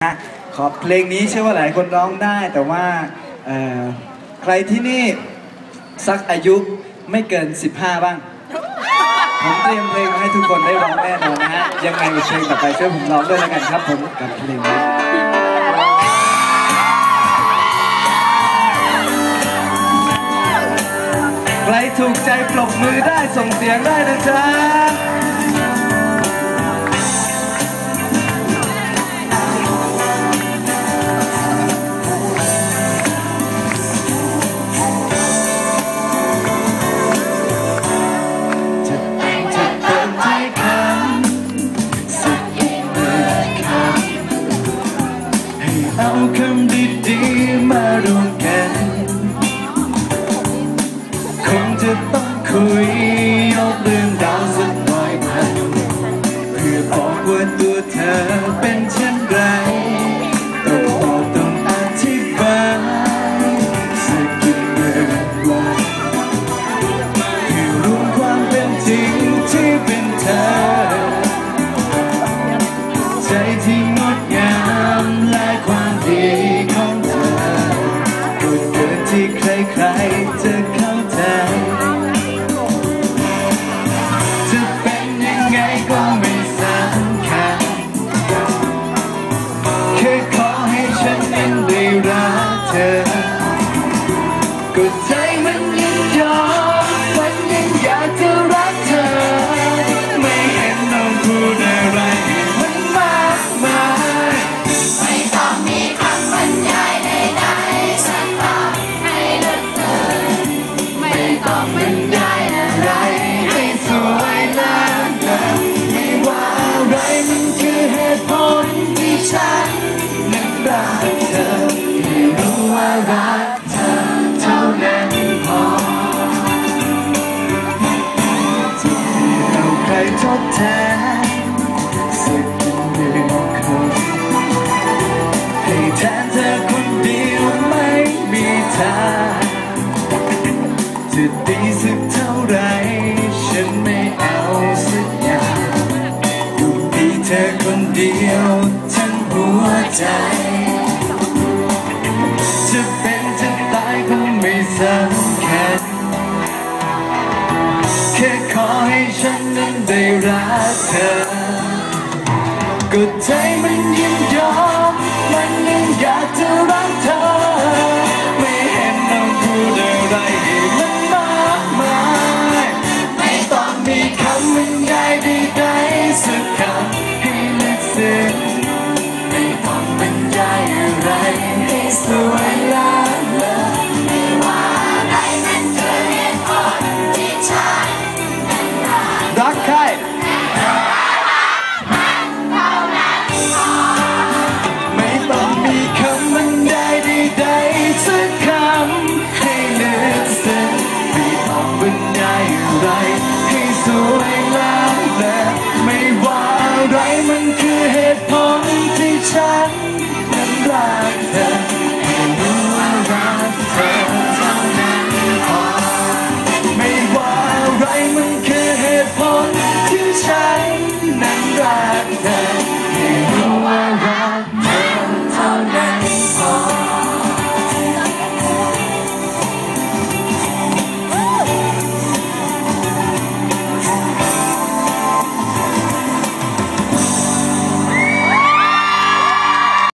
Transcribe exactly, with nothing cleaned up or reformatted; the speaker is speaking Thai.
ขอเพลงนี้เชื่อว่าหลายคนร้องได้แต่ว่าใครที่นี่สักอายุไม่เกินสิบห้าบ้างผมเตรียมเพลงมาให้ทุกคนได้ร้องแน่นอนนะฮะยังไงเพลงต่อไปช่วยผมร้องด้วยแล้วกันครับผมกับเพลงนี้ใครถูกใจปรบมือได้ส่งเสียงได้นะจ๊ะเอาคำดีๆมารวมกันคงจะต้องคุยยกเรื่องราวสักหน่อยพันเพื่อบอกว่าตัวเธอเป็นเช่นไรต้องบอกต้องอธิบายสักกี่เมื่อวันเพื่อรู้ความเป็นจริงที่เป็นเธอใจที่งดงามและความดีของเธอก็เกินที่ใครๆจะเข้าใจจะเป็นยังไงก็ไม่สำคัญแค่ขอให้ฉันนั้นได้รักเธอก็ใจมันยังยอมมันยังอยากจะรักเธอไม่เห็นต้องพูดอะไรมันมากมายไม่ต้องมีคำบรรยายใดๆสักคำให้ลึกซึ้งไม่ต้องบรรยายอะไรให้สวยงามเลยไม่ว่าอะไรมันคือเหตุผลที่ฉันนั้นรักเธอให้รู้ว่ารักเธอเท่านั้นพอจะไม่เอาใครทดแทนสักหนึ่งคนให้แทนเธอคนเดียวไม่มีทางจะดีสักเท่าไรฉันไม่เอาสักอย่างอยู่ที่เธอคนเดียวทั้งหัวใจจะเป็นจะตายก็ไม่สำคัญแค่ขอให้ฉันนั้นได้รักเธอก็ใจมันยังยอมมันยังอยากจะรักเธอไม่เห็นต้องพูดอะไรให้มันมากมายไม่ต้องมีคำบรรยายใดๆสักคำให้ลึกซึ้งไม่ต้องบรรยายอะไรให้สวย